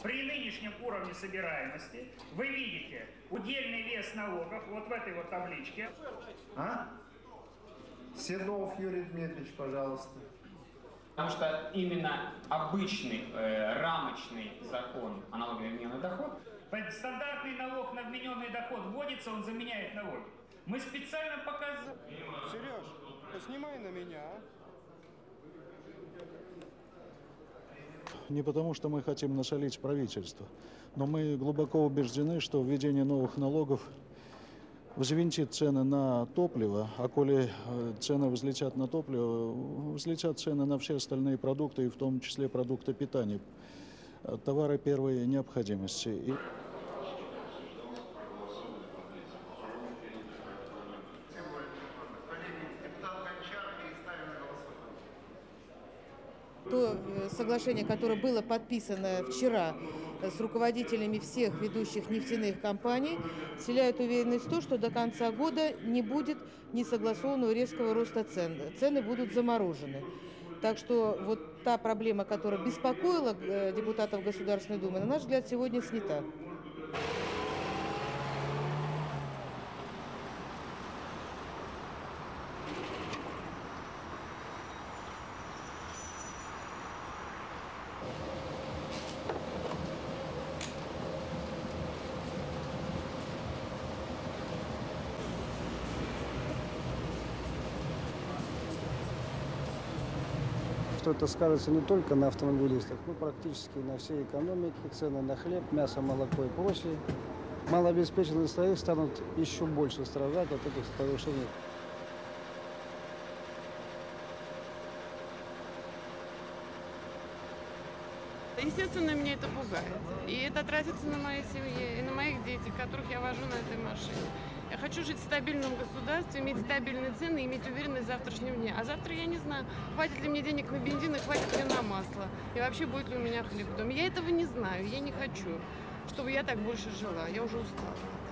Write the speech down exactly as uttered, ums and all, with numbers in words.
При нынешнем уровне собираемости вы видите удельный вес налогов вот в этой вот табличке. А? Седов Юрий Дмитриевич, пожалуйста. Потому что именно обычный э, рамочный закон о налоге на вмененный доход. Стандартный налог на вмененный доход вводится, он заменяет налоги. Мы специально показываем. Сереж, поснимай на меня, а? Не потому, что мы хотим нашалить правительство, но мы глубоко убеждены, что введение новых налогов взвинтит цены на топливо, а коли цены взлетят на топливо, взлетят цены на все остальные продукты, и в том числе продукты питания, товары первой необходимости. И... То соглашение, которое было подписано вчера с руководителями всех ведущих нефтяных компаний, вселяет уверенность в том, что до конца года не будет несогласованного резкого роста цен. Цены будут заморожены. Так что вот та проблема, которая беспокоила депутатов Государственной Думы, на наш взгляд, сегодня снята. Что это скажется не только на автомобилистах, но практически на всей экономике. Цены на хлеб, мясо, молоко и прочее. Малообеспеченные слои станут еще больше страдать от этих повышений. Естественно, меня это пугает. И это отразится на моей семье и на моих детях, которых я вожу на этой машине. Я хочу жить в стабильном государстве, иметь стабильные цены и иметь уверенность в завтрашнем дне. А завтра я не знаю, хватит ли мне денег на бензин и хватит ли на масло. И вообще будет ли у меня хлеб в доме. Я этого не знаю, я не хочу, чтобы я так больше жила. Я уже устала.